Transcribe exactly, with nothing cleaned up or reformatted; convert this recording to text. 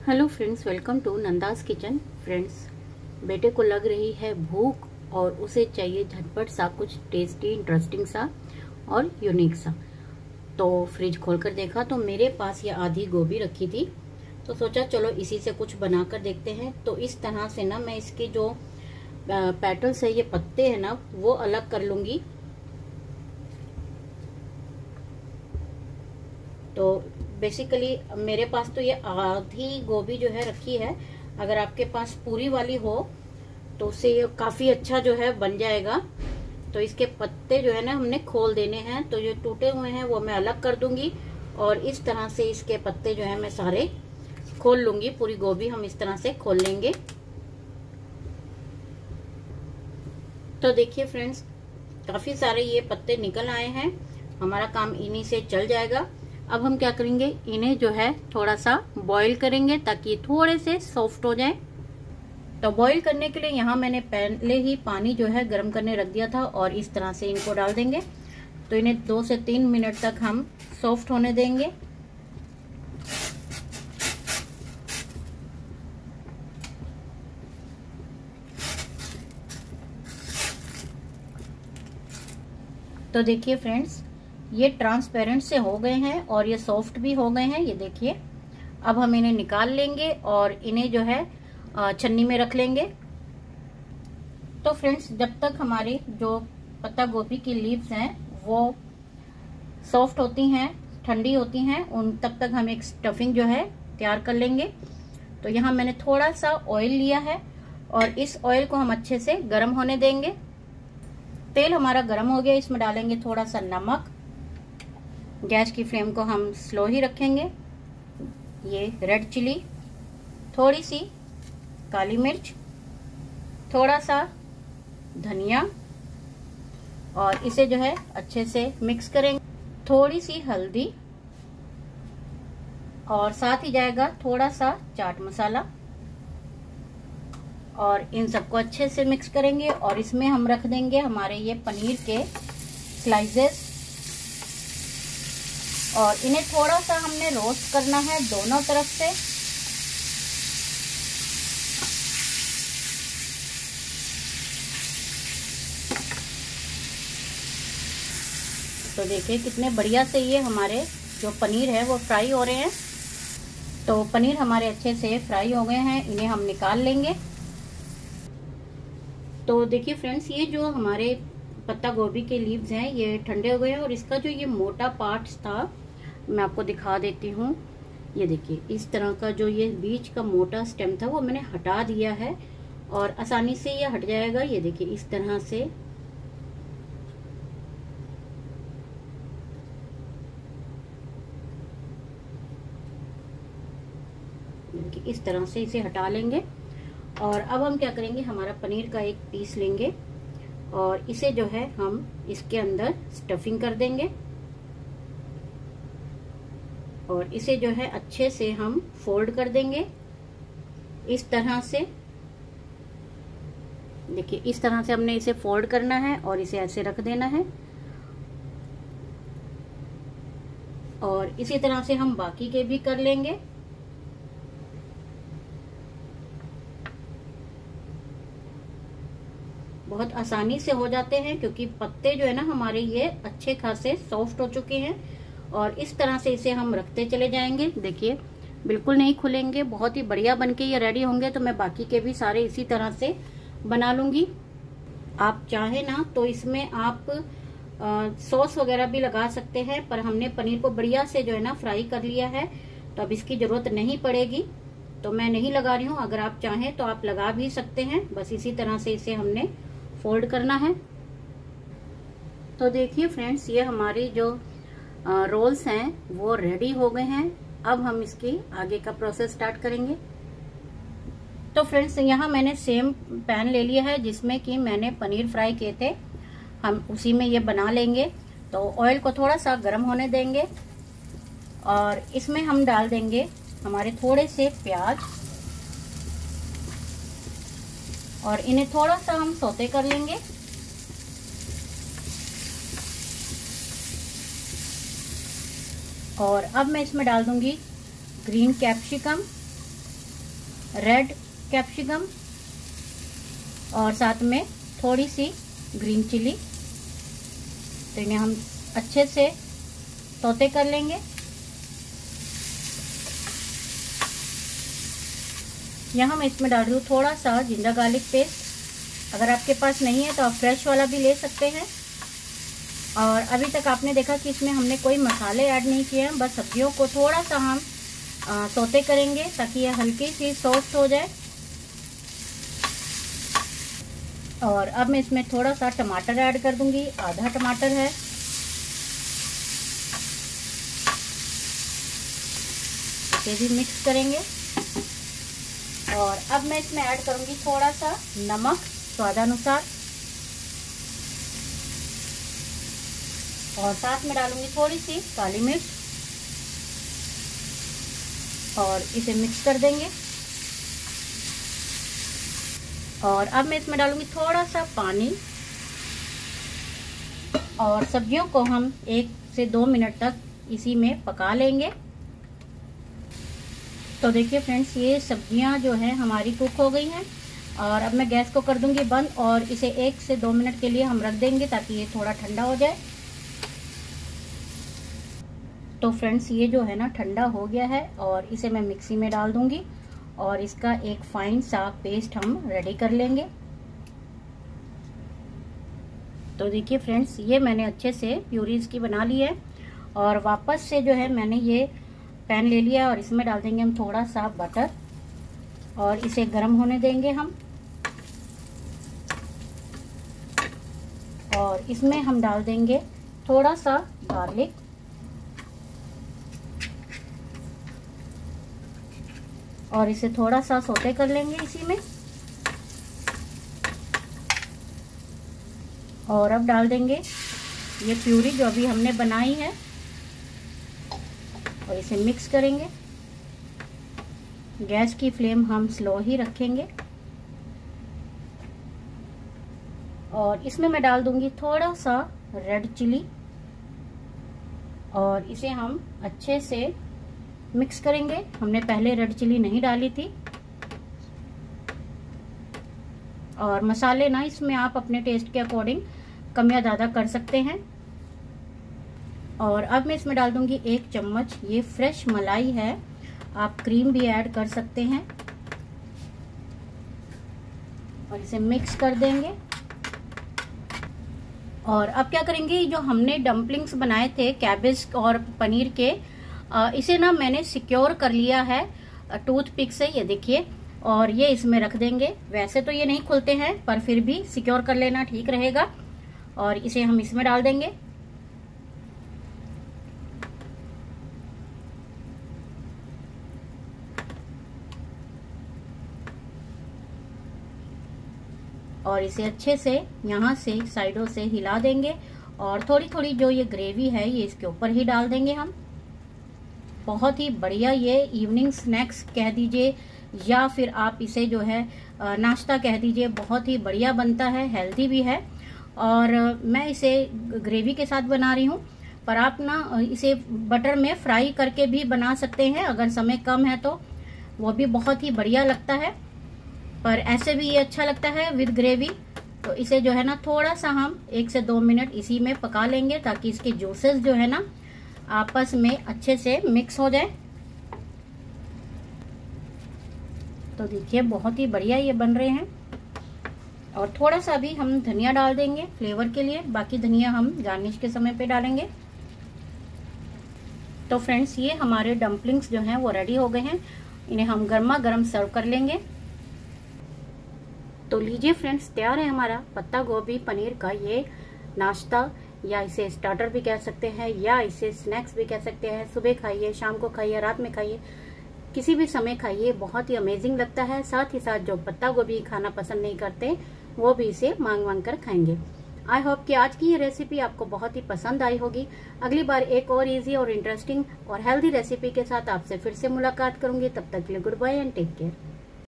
Hello friends, welcome to Nanda's kitchen. Friends, बेटे को लग रही है भूख और उसे चाहिए झटपट सा कुछ टेस्टी, इंटरेस्टिंग सा और यूनिक सा। तो फ्रिज खोलकर देखा तो मेरे पास ये आधी गोभी रखी थी, तो सोचा चलो इसी से कुछ बनाकर देखते हैं। तो इस तरह से ना मैं इसके जो पेटल्स है, ये पत्ते हैं ना, वो अलग कर लूंगी। तो बेसिकली मेरे पास तो ये आधी गोभी जो है रखी है। अगर आपके पास पूरी वाली हो तो उससे ये काफी अच्छा जो है बन जाएगा। तो इसके पत्ते जो है ना हमने खोल देने हैं, तो जो टूटे हुए हैं वो मैं अलग कर दूंगी और इस तरह से इसके पत्ते जो है मैं सारे खोल लूंगी। पूरी गोभी हम इस तरह से खोल लेंगे। तो देखिए फ्रेंड्स, काफी सारे ये पत्ते निकल आए हैं। हमारा काम इन्हीं से चल जाएगा। अब हम क्या करेंगे, इन्हें जो है थोड़ा सा बॉईल करेंगे ताकि थोड़े से सॉफ्ट हो जाएं। तो बॉईल करने के लिए यहाँ मैंने पहले ही पानी जो है गर्म करने रख दिया था और इस तरह से इनको डाल देंगे। तो इन्हें दो से तीन मिनट तक हम सॉफ्ट होने देंगे। तो देखिए फ्रेंड्स, ये ट्रांसपेरेंट से हो गए हैं और ये सॉफ्ट भी हो गए हैं, ये देखिए। अब हम इन्हें निकाल लेंगे और इन्हें जो है छन्नी में रख लेंगे। तो फ्रेंड्स, जब तक हमारी जो पत्ता गोभी की लीव्स हैं वो सॉफ्ट होती हैं, ठंडी होती हैं, उन तब तक हम एक स्टफिंग जो है तैयार कर लेंगे। तो यहाँ मैंने थोड़ा सा ऑयल लिया है और इस ऑयल को हम अच्छे से गर्म होने देंगे। तेल हमारा गर्म हो गया, इसमें डालेंगे थोड़ा सा नमक। गैस की फ्लेम को हम स्लो ही रखेंगे। ये रेड चिली, थोड़ी सी काली मिर्च, थोड़ा सा धनिया और इसे जो है अच्छे से मिक्स करेंगे। थोड़ी सी हल्दी और साथ ही जाएगा थोड़ा सा चाट मसाला और इन सबको अच्छे से मिक्स करेंगे। और इसमें हम रख देंगे हमारे ये पनीर के स्लाइसेस और इन्हें थोड़ा सा हमने रोस्ट करना है दोनों तरफ से। तो देखिए कितने बढ़िया से ये हमारे जो पनीर है वो फ्राई हो रहे हैं। तो पनीर हमारे अच्छे से फ्राई हो गए हैं, इन्हें हम निकाल लेंगे। तो देखिए फ्रेंड्स, ये जो हमारे पत्ता गोभी के लीव्स हैं ये ठंडे हो गए हैं और इसका जो ये मोटा पार्ट था मैं आपको दिखा देती हूँ। ये देखिए, इस तरह का जो ये बीच का मोटा स्टेम था वो मैंने हटा दिया है और आसानी से ये हट जाएगा। ये देखिए इस तरह से। इस तरह से इसे हटा लेंगे और अब हम क्या करेंगे, हमारा पनीर का एक पीस लेंगे और इसे जो है हम इसके अंदर स्टफिंग कर देंगे और इसे जो है अच्छे से हम फोल्ड कर देंगे इस तरह से। देखिए इस तरह से हमने इसे फोल्ड करना है और इसे ऐसे रख देना है और इसी तरह से हम बाकी के भी कर लेंगे। बहुत आसानी से हो जाते हैं क्योंकि पत्ते जो है ना हमारे ये अच्छे खासे सॉफ्ट हो चुके हैं और इस तरह से इसे हम रखते चले जाएंगे। देखिए बिल्कुल नहीं खुलेंगे, बहुत ही बढ़िया बनके ये रेडी होंगे। तो मैं बाकी के भी सारे इसी तरह से बना लूंगी। आप चाहे ना तो इसमें आप आ, सॉस वगैरह भी लगा सकते हैं, पर हमने पनीर को बढ़िया से जो है ना फ्राई कर लिया है तो अब इसकी जरूरत नहीं पड़ेगी, तो मैं नहीं लगा रही हूँ। अगर आप चाहें तो आप लगा भी सकते हैं। बस इसी तरह से इसे हमने फोल्ड करना है। तो देखिए फ्रेंड्स, ये हमारी जो रोल्स हैं वो रेडी हो गए हैं। अब हम इसकी आगे का प्रोसेस स्टार्ट करेंगे। तो फ्रेंड्स, यहाँ मैंने सेम पैन ले लिया है जिसमें कि मैंने पनीर फ्राई किए थे, हम उसी में ये बना लेंगे। तो ऑयल को थोड़ा सा गर्म होने देंगे और इसमें हम डाल देंगे हमारे थोड़े से प्याज और इन्हें थोड़ा सा हम सौते कर लेंगे। और अब मैं इसमें डाल दूंगी ग्रीन कैप्सिकम रेड कैप्सिकम और साथ में थोड़ी सी ग्रीन चिली। तो इन्हें हम अच्छे से सौते कर लेंगे। यहाँ मैं इसमें डाल रही हूँ थोड़ा सा जिंजर गार्लिक पेस्ट। अगर आपके पास नहीं है तो आप फ्रेश वाला भी ले सकते हैं। और अभी तक आपने देखा कि इसमें हमने कोई मसाले ऐड नहीं किए हैं, बस सब्जियों को थोड़ा सा हम आ, सौते करेंगे ताकि ये हल्की सी सॉफ्ट हो जाए। और अब मैं इसमें थोड़ा सा टमाटर ऐड कर दूंगी, आधा टमाटर है। इसे भी मिक्स करेंगे। और अब मैं इसमें ऐड करूंगी थोड़ा सा नमक स्वादानुसार, और साथ में डालूंगी थोड़ी सी काली मिर्च और इसे मिक्स कर देंगे। और अब मैं इसमें डालूंगी थोड़ा सा पानी और सब्जियों को हम एक से दो मिनट तक इसी में पका लेंगे। तो देखिए फ्रेंड्स, ये सब्जियां जो है हमारी कुक हो गई हैं। और अब मैं गैस को कर दूंगी बंद और इसे एक से दो मिनट के लिए हम रख देंगे ताकि ये थोड़ा ठंडा हो जाए। तो फ्रेंड्स, ये जो है ना ठंडा हो गया है और इसे मैं मिक्सी में डाल दूंगी और इसका एक फाइन सा पेस्ट हम रेडी कर लेंगे। तो देखिए फ्रेंड्स, ये मैंने अच्छे से प्यूरी इसकी बना ली है। और वापस से जो है मैंने ये पैन ले लिया और इसमें डाल देंगे हम थोड़ा सा बटर और इसे गर्म होने देंगे हम। और इसमें हम डाल देंगे थोड़ा सा गार्लिक और इसे थोड़ा सा सौते कर लेंगे इसी में। और अब डाल देंगे ये प्यूरी जो अभी हमने बनाई है और इसे मिक्स करेंगे। गैस की फ्लेम हम स्लो ही रखेंगे। और इसमें मैं डाल दूंगी थोड़ा सा रेड चिली और इसे हम अच्छे से मिक्स करेंगे। हमने पहले रेड चिली नहीं डाली थी। और मसाले ना इसमें आप अपने टेस्ट के अकॉर्डिंग कम या ज़्यादा कर सकते हैं। और अब मैं इसमें डाल दूंगी एक चम्मच ये फ्रेश मलाई है, आप क्रीम भी ऐड कर सकते हैं। और इसे मिक्स कर देंगे। और अब क्या करेंगे, जो हमने डम्पलिंग्स बनाए थे कैबेज और पनीर के, इसे ना मैंने सिक्योर कर लिया है टूथपिक से, ये देखिए। और ये इसमें रख देंगे। वैसे तो ये नहीं खुलते हैं पर फिर भी सिक्योर कर लेना ठीक रहेगा। और इसे हम इसमें डाल देंगे। और इसे अच्छे से यहाँ से साइडों से हिला देंगे। और थोड़ी थोड़ी जो ये ग्रेवी है ये इसके ऊपर ही डाल देंगे हम। बहुत ही बढ़िया ये इवनिंग स्नैक्स कह दीजिए या फिर आप इसे जो है नाश्ता कह दीजिए, बहुत ही बढ़िया बनता है, हेल्दी भी है। और मैं इसे ग्रेवी के साथ बना रही हूँ, पर आप ना इसे बटर में फ्राई करके भी बना सकते हैं अगर समय कम है तो, वो भी बहुत ही बढ़िया लगता है। पर ऐसे भी ये अच्छा लगता है विद ग्रेवी। तो इसे जो है ना थोड़ा सा हम एक से दो मिनट इसी में पका लेंगे ताकि इसके जूसेस जो है ना आपस में अच्छे से मिक्स हो जाए। तो देखिए बहुत ही बढ़िया ये बन रहे हैं। और थोड़ा सा भी हम धनिया डाल देंगे फ्लेवर के लिए, बाकी धनिया हम गार्निश के समय पे डालेंगे। तो फ्रेंड्स, ये हमारे डम्पलिंग्स जो हैं वो रेडी हो गए हैं। इन्हें हम गर्मा गर्म सर्व कर लेंगे। तो लीजिए फ्रेंड्स, तैयार है हमारा पत्ता गोभी पनीर का ये नाश्ता, या इसे स्टार्टर भी कह सकते हैं या इसे स्नैक्स भी कह सकते हैं। सुबह खाइए, शाम को खाइए, रात में खाइए, किसी भी समय खाइए, बहुत ही अमेजिंग लगता है। साथ ही साथ जो पत्ता गोभी खाना पसंद नहीं करते वो भी इसे मांग मांग कर खाएंगे। आई होप कि आज की ये रेसिपी आपको बहुत ही पसंद आई होगी। अगली बार एक और इजी और इंटरेस्टिंग और हेल्दी रेसिपी के साथ आपसे फिर से मुलाकात करूंगी। तब तक के लिए good bye and take care.